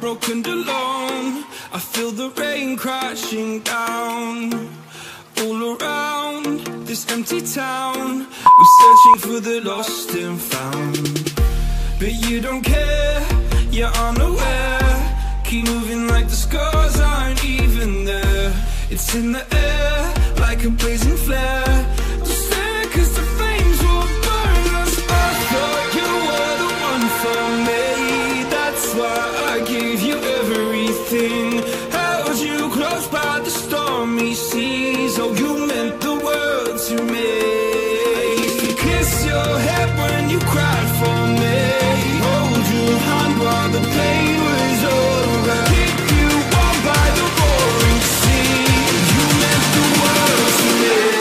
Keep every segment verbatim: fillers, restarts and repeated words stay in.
broken and alone. I feel the rain crashing down all around this empty town. We're searching for the lost and found, but you don't care, you're unaware. Keep moving like the scars aren't even there. It's in the air like a blazing flare. Don't stare, cause the flames will burn us. I thought you were the one for me, that's why I gave you everything. Held you close by the stormy seas. Oh, you meant the world to me. I used to kiss your head when you cried for me, hold your hand while the pain was over, keep you warm by the roaring sea. You meant the world to me.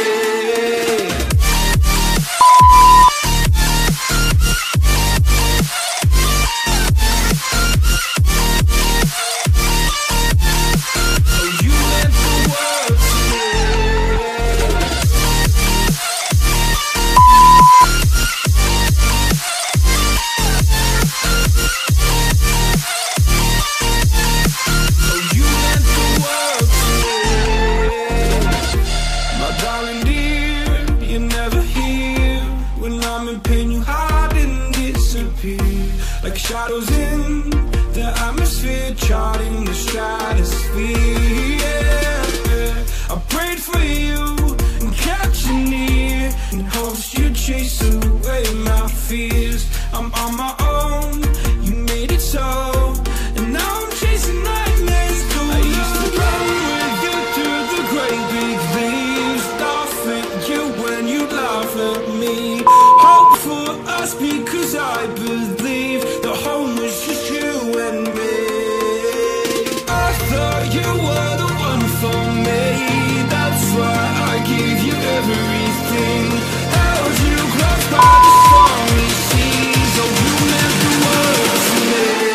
Like shadows in the atmosphere, charting the stratosphere. Yeah. I prayed for you and kept you near, in hopes you'd chase away my fears. I'm on my own, you made it so, and now I'm chasing nightmares too. I used to run with you through the great big leaves, laugh at you when you laugh at me. Hope for us because I believe the home was just you and me. I thought you were the one for me, that's why I gave you everything. Held you close by the stormy seas. Oh, you meant the world to me.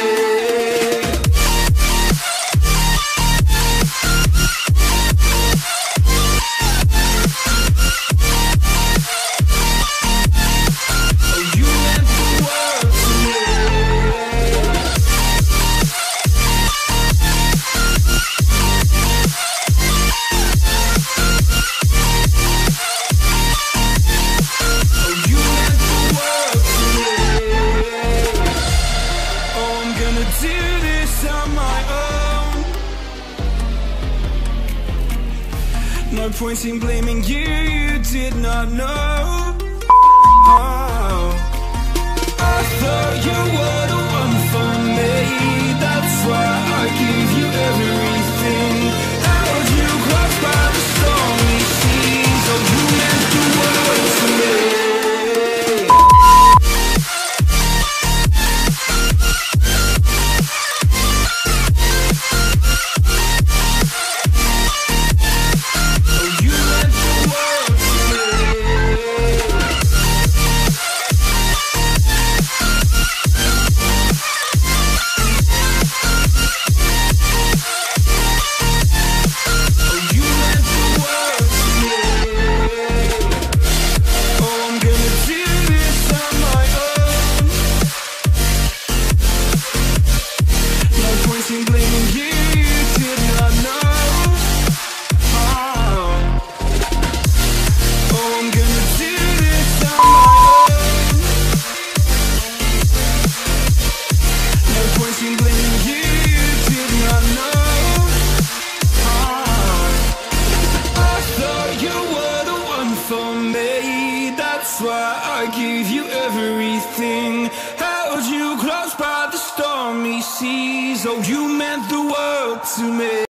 No point in blaming you, you did not know. Oh, I thought you were the one for me, that's why I gave you everything. Held you close by the stormy seas. Oh, you meant the world to me. That's why I gave you everything. Held you close by the stormy seas. Oh, you meant the world to me.